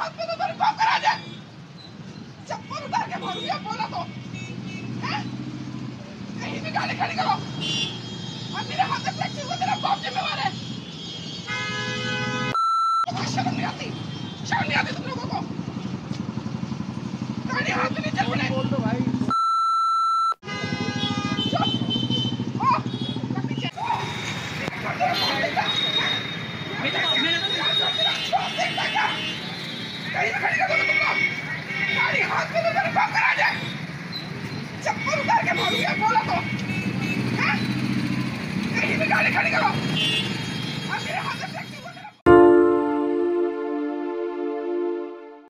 बात पे तो तेरे बाप करा दे। चप्पल उतार के मारूंगा बोला तो हैं? कहीं भी गाड़ी खड़ी करो और मेरे हाथ से फ्लैक्सी को तेरा बाप जिम्मेवार है। शर्म नहीं आती तुम लोगों को। गाड़ी हाथ में